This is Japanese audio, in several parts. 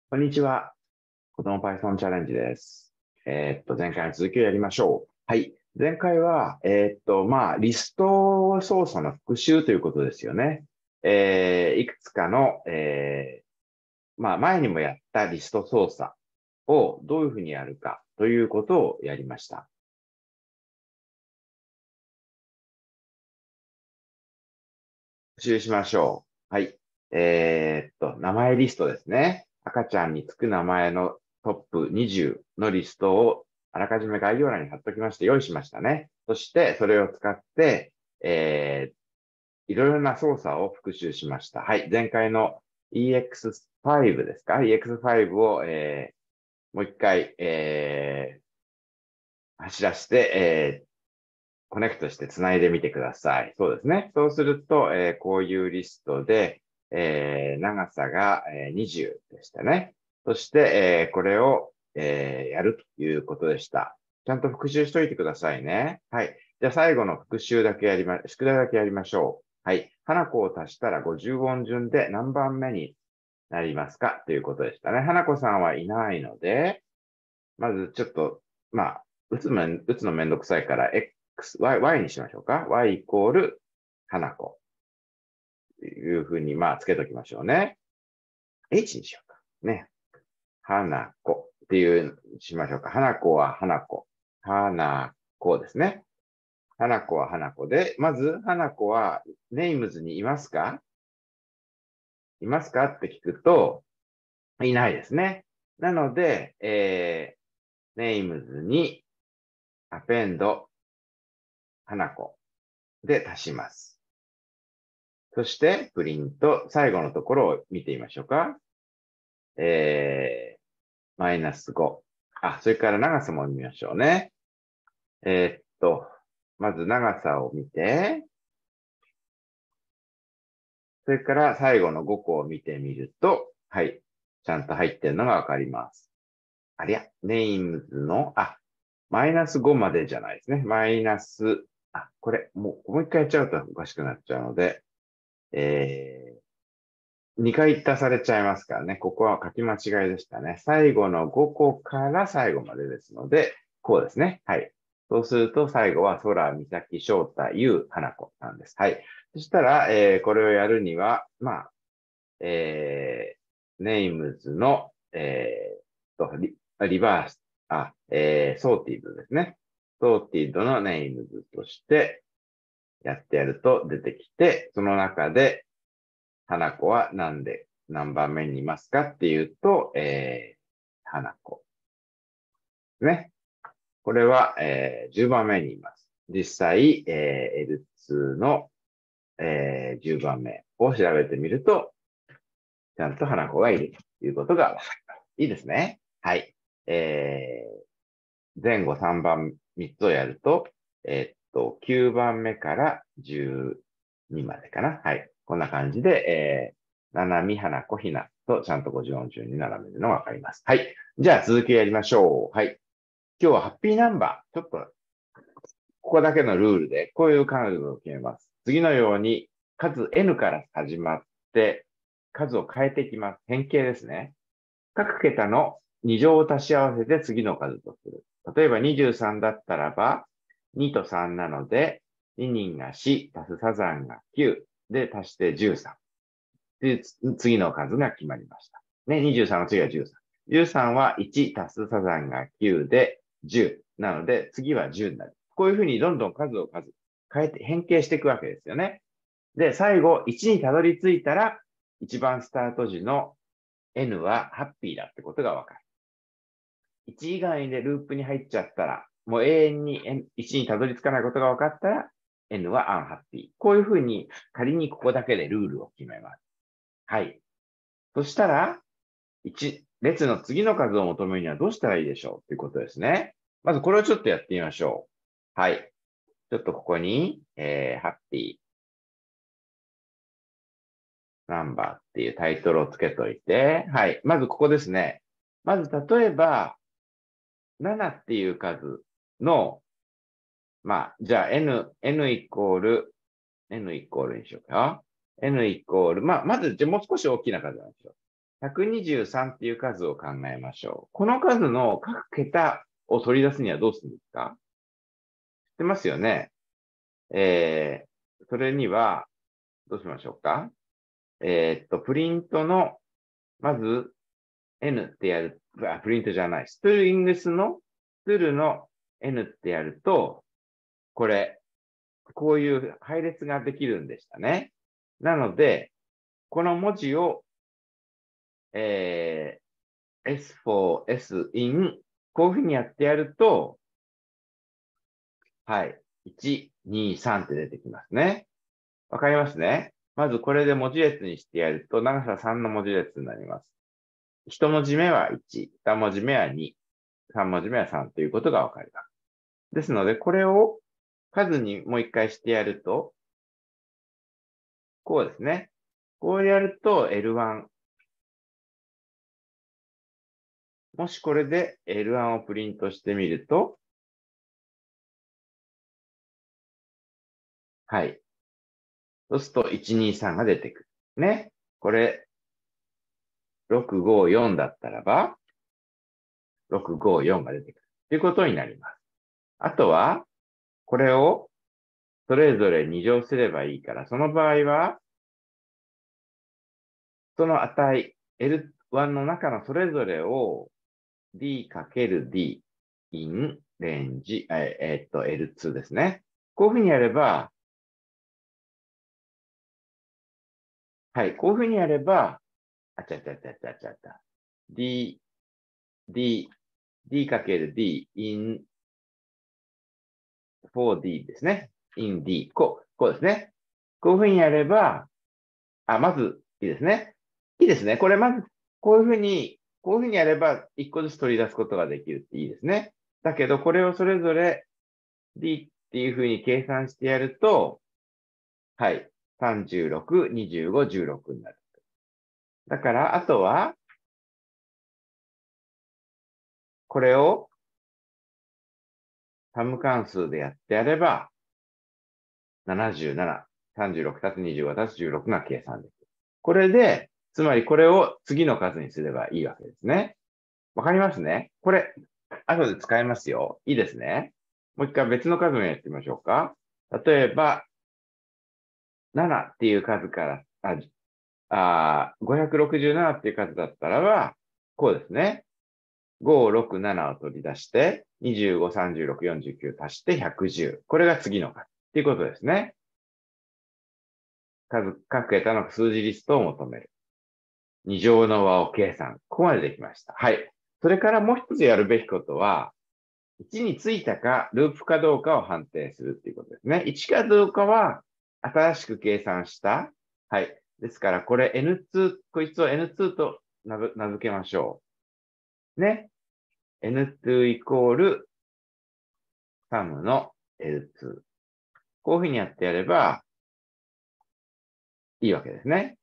こんにちは。子供 Python チャレンジです。前回の続きをやりましょう。はい。前回は、リスト操作の復習ということですよね。いくつかの、前にもやったリスト操作をどういうふうにやるかということをやりました。復習しましょう。はい。名前リストですね。赤ちゃんにつく名前のトップ20のリストをあらかじめ概要欄に貼っておきまして用意しましたね。そしてそれを使って、いろいろな操作を復習しました。はい。前回の EX5 ですか？ EX5 を、もう一回、走らせて、コネクトして繋いでみてください。そうですね。そうすると、こういうリストで、長さが、20でしたね。そして、これを、やるということでした。ちゃんと復習しといてくださいね。はい。じゃあ最後の復習だけ宿題だけやりましょう。はい。花子を足したら50音順で何番目になりますかということでしたね。花子さんはいないので、まずちょっと、打つのめんどくさいから、Y にしましょうか。Y イコール、花子。というふうに、つけときましょうね。H にしようか。ね。花子っていう、しましょうか。花子は花子。花子ですね。花子は花子で、まず、花子は、ネイムズにいますか？いますかって聞くと、いないですね。なので、ネイムズに、アペンド、花子で足します。そして、プリント、最後のところを見てみましょうか。マイナス5。それから長さも見ましょうね。まず長さを見て、それから最後の5個を見てみると、はい。ちゃんと入ってるのがわかります。ありゃ、ネイムズの、マイナス5までじゃないですね。マイナス、これ、もう一回やっちゃうとおかしくなっちゃうので、2回足されちゃいますからね。ここは書き間違いでしたね。最後の5個から最後までですので、こうですね。はい。そうすると最後は空、美咲、翔太、ゆう、花子なんです。はい。そしたら、これをやるには、ネイムズの、リバース、ソーティードですね。ソーティードのネイムズとしてやってやると出てきて、その中で、花子は何番目にいますかっていうと、花子。ね。これは、10番目にいます。実際、L2 の、10番目を調べてみると、ちゃんと花子がいるということがわかります。いいですね。はい。前後3番、3つをやると、9番目から12までかな。はい。こんな感じで、七海、花子、ひなとちゃんと50音順に並べるのがわかります。はい。じゃあ続きをやりましょう。はい。今日はハッピーナンバー。ちょっと、ここだけのルールで、こういうカードを決めます。次のように、数 N から始まって、数を変えていきます。変形ですね。各桁の2乗を足し合わせて次の数とする。例えば23だったらば、2と3なので、2人が4、足すサザンが9、で足して13。で、次の数が決まりました。ね、23の次は13。13は1足すサザンが9で10。なので、次は10になる。こういうふうにどんどん数を変えて、変形していくわけですよね。で、最後、1にたどり着いたら、一番スタート時の N はハッピーだってことがわかる。1以外でループに入っちゃったら、もう永遠に1にたどり着かないことが分かったら、N はアンハッピー。こういうふうに仮にここだけでルールを決めます。はい。そしたら、列の次の数を求めるにはどうしたらいいでしょうということですね。まずこれをちょっとやってみましょう。はい。ちょっとここに、ハッピーナンバーっていうタイトルをつけといて、はい。まずここですね。まず例えば、7っていう数の、じゃあ N イコール、N イコールにしようか。N イコール、まず、じゃあもう少し大きな数なんですよ。 123っていう数を考えましょう。この数の各桁を取り出すにはどうするんですか？知ってますよね。それには、どうしましょうか？プリントの、まず、N ってやる、プリントじゃない、ストゥルイングスの、ストゥルの N ってやると、これ、こういう配列ができるんでしたね。なので、この文字を、S4、S in、こういうふうにやってやると、はい、1、2、3って出てきますね。わかりますね。まずこれで文字列にしてやると、長さ3の文字列になります。一文字目は1、二文字目は2、三文字目は3ということがわかります。ですので、これを数にもう一回してやると、こうですね。こうやると L1。もしこれで L1 をプリントしてみると、はい。そうすると123が出てくる。ね。これ、654だったらば、654が出てくる。ということになります。あとは、これをそれぞれ2乗すればいいから、その場合は、その値、L1 の中のそれぞれを D×D in レンジ、L2 ですね。こういうふうにやれば、はい、こういうふうにやれば、あちゃちゃちゃちゃちゃちゃ。D、D×D in 4D ですね。in D。こうですね。こういうふうにやれば、まず、いいですね。いいですね。これまず、こういうふうにやれば、一個ずつ取り出すことができるっていいですね。だけど、これをそれぞれ D っていうふうに計算してやると、はい。36、25、16になる。だから、あとは、これをタム関数でやってやれば、77、36たす25たす16が計算できる。これで、つまりこれを次の数にすればいいわけですね。わかりますね。これ、後で使えますよ。いいですね。もう一回別の数をやってみましょうか。例えば、7っていう数から、567っていう数だったらば、こうですね。5、6、7を取り出して、25、36、49足して110。これが次の数っていうことですね。各桁の数字リストを求める。二乗の和を計算。ここまでできました。はい。それからもう一つやるべきことは、1についたか、ループかどうかを判定するっていうことですね。1かどうかは、新しく計算した。はい。ですから、これ N2、こいつを N2 と名付けましょう。ね。N2 イコールサムの L2。こういうふうにやってやればいいわけですね。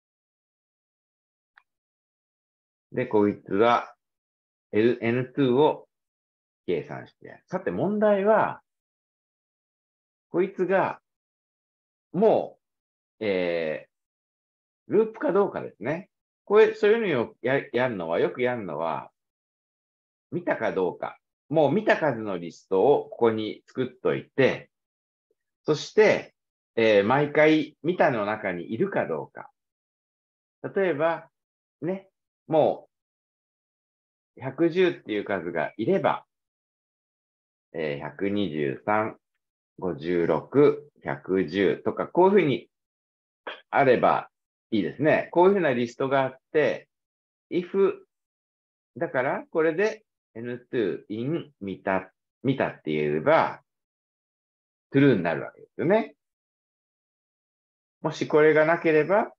で、こいつは N2 を計算してやる。さて問題は、こいつがもう、ループかどうかですね。そういうのをよくやるのは、見たかどうか。もう見た数のリストをここに作っといて、そして、毎回見たの中にいるかどうか。例えば、ね、もう110っていう数がいれば、123、56、110とか、こういうふうにあればいいですね。こういうふうなリストがあって、if だから、これで N2 in 見たって言えば、true になるわけですよね。もしこれがなければ、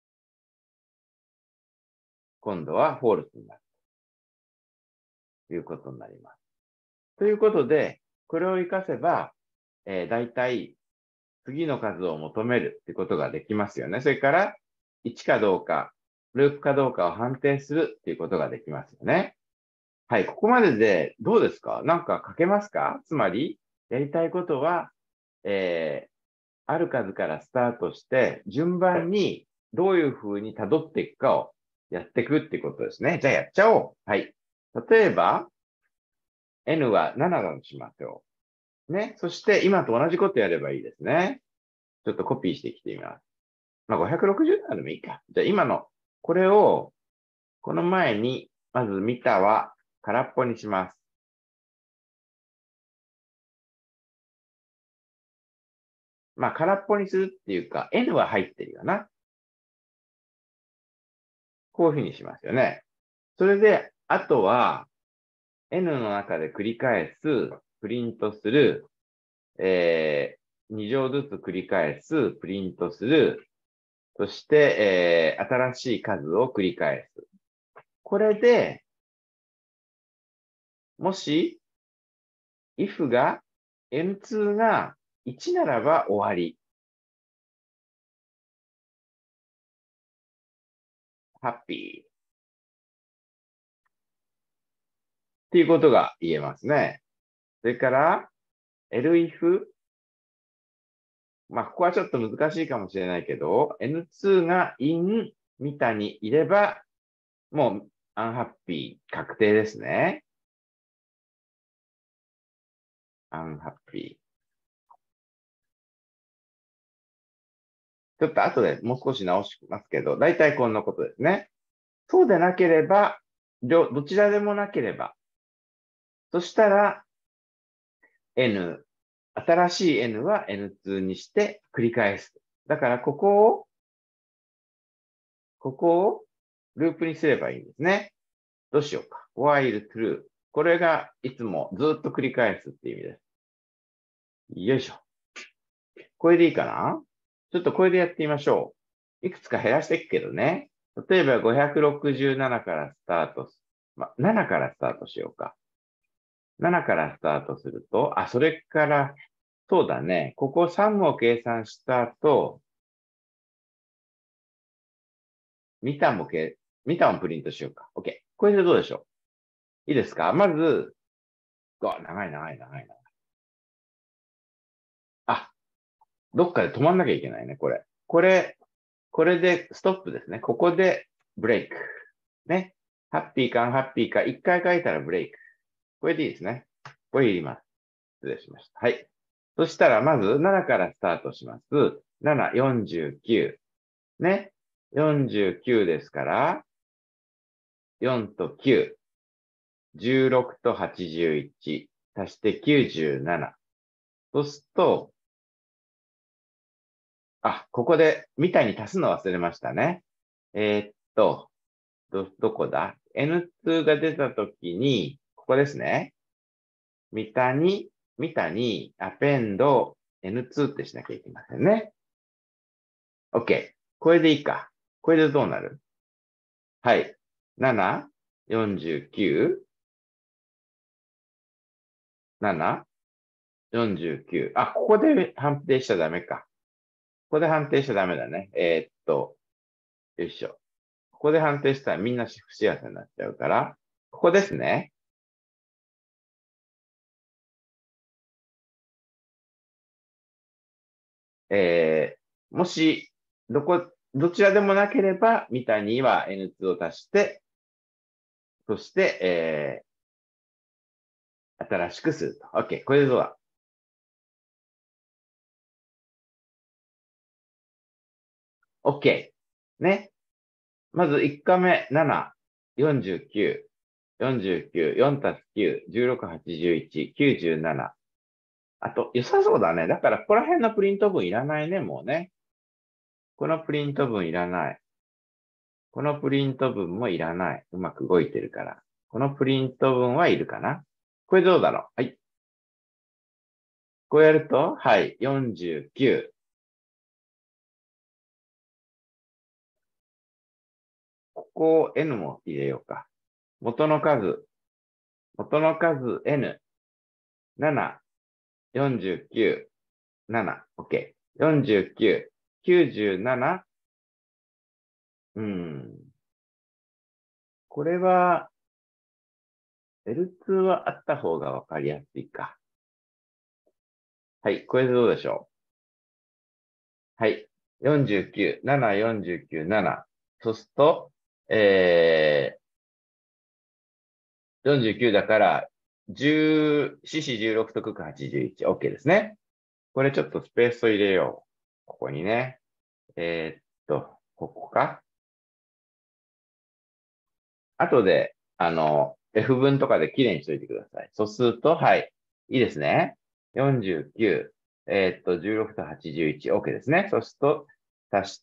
今度は false になるということになります。ということで、これを活かせば、大体次の数を求めるってことができますよね。それから、1かどうか、ループかどうかを判定するっていうことができますよね。はい、ここまででどうですか？なんか書けますか？つまり、やりたいことは、ある数からスタートして、順番にどういうふうに辿っていくかをやっていくってことですね。じゃあやっちゃおう。はい。例えば、N は7だとしましょう。ね。そして今と同じことやればいいですね。ちょっとコピーしてきてみます。まあ、567でもいいか。じゃあ今の、これを、この前に、まず見たは空っぽにします。まあ、空っぽにするっていうか、N は入ってるよな。こういうふうにしますよね。それで、あとは、N の中で繰り返す、プリントする、2乗ずつ繰り返す、プリントする、そして、新しい数を繰り返す。これで、もし、if が、N2 が1ならば終わり。ハッピー。っていうことが言えますね。それから、elif、まあ、ここはちょっと難しいかもしれないけど、N2 が in ミタにいれば、もう、アンハッピー確定ですね。アンハッピー。ちょっと後でもう少し直しますけど、だいたいこんなことですね。そうでなければ、どちらでもなければ、そしたら、N、新しい N は N2 にして繰り返す。だから、ここをループにすればいいんですね。どうしようか。while true。これがいつもずっと繰り返すっていう意味です。よいしょ。これでいいかな？ちょっとこれでやってみましょう。いくつか減らしていくけどね。例えば567からスタート7からスタートしようか。7からスタートすると、それから、そうだね。ここ3を計算した後、ミタもプリントしようか。OK。これでどうでしょう？いいですか？まず、長い。あ、どっかで止まんなきゃいけないね、これ。これでストップですね。ここでブレイク。ね。ハッピーかアンハッピーか、一回書いたらブレイク。これでいいですね。これいります。失礼しました。はい。そしたら、まず7からスタートします。7、49。ね。49ですから、4と9、16と81、足して97。そうすると、ここで、みたいに足すの忘れましたね。どこだ？ ?N2 が出たときに、ここですね。ミタに、アペンド N2 ってしなきゃいけませんね。OK。これでいいか。これでどうなる？はい。7、49、7、49。ここで判定しちゃダメか。ここで判定しちゃダメだね。よいしょ。ここで判定したらみんな不幸せになっちゃうから、ここですね。もし、どちらでもなければ、ミタには N2 を足して、そして、新しくすると。OK。これでどうだ？ OK。ね。まず1回目、7、49、49、4たす9、16、81、97。あと、良さそうだね。だから、ここら辺のプリント文いらないね、もうね。このプリント文いらない。このプリント文もいらない。うまく動いてるから。このプリント文はいるかな？これどうだろう？はい。こうやると、はい、49。ここを N も入れようか。元の数 N。7、49、7。OK。49、97。これは、L2 はあった方がわかりやすいか。はい。これでどうでしょう？はい。49、7、49、7。そうすると、 49だから、10、四四16と九九81。OK ですね。これちょっとスペースを入れよう。ここにね。ここか。後で、F 文とかできれいにしといてください。そうすると、はい。いいですね。49、16と81、OK ですね。そうすると、足して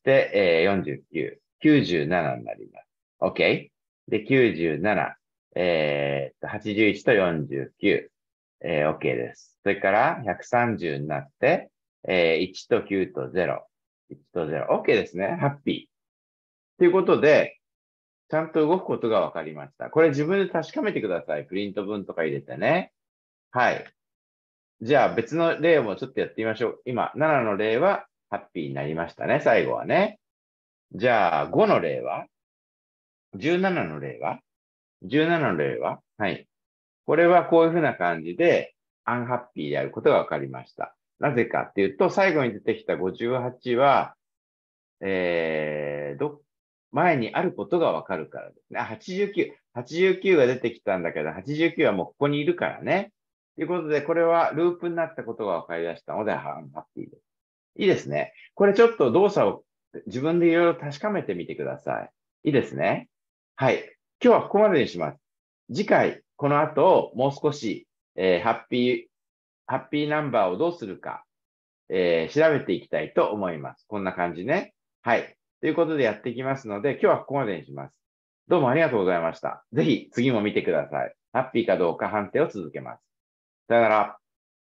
、49、97になります。OK? で、97、81と49、OK です。それから、130になって、1と9と0、1と0、OK ですね。ハッピー。ということで、ちゃんと動くことが分かりました。これ自分で確かめてください。プリント文とか入れてね。はい。じゃあ別の例もちょっとやってみましょう。今、7の例はハッピーになりましたね。最後はね。じゃあ5の例は ?17 の例は ?17 の例ははい。これはこういうふうな感じでアンハッピーであることが分かりました。なぜかっていうと、最後に出てきた58は、えー、ど、前にあることがわかるからですね。89。89が出てきたんだけど、89はもうここにいるからね。ということで、これはループになったことが分かり出したので、ハッピーです。いいですね。これちょっと動作を自分でいろいろ確かめてみてください。いいですね。はい。今日はここまでにします。次回、この後、もう少し、ハッピーナンバーをどうするか、調べていきたいと思います。こんな感じね。はい。ということでやっていきますので、今日はここまでにします。どうもありがとうございました。ぜひ次も見てください。ハッピーかどうか判定を続けます。さよなら。